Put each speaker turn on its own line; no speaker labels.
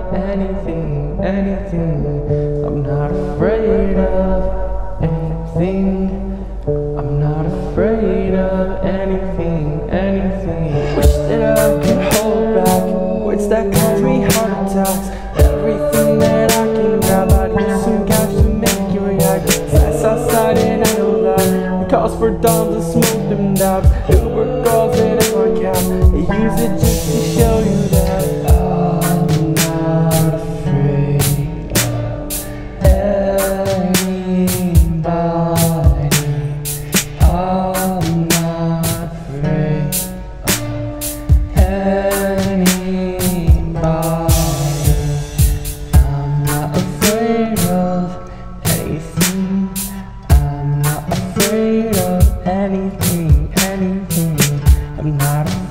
anything, anything. I'm not afraid of anything. I'm not afraid of anything, anything. Wish that I could hold back words that cause me heart attacks. Everything that I can grab, I'd use some cash to make you react. That's outside and I know that it calls for dogs to smoke them dabs. Uber girls in my cab, they use it just to show you that I'm not afraid of anybody. I'm not afraid of anybody. I'm not afraid of anything. I'm not afraid of anything, anything. I'm not afraid.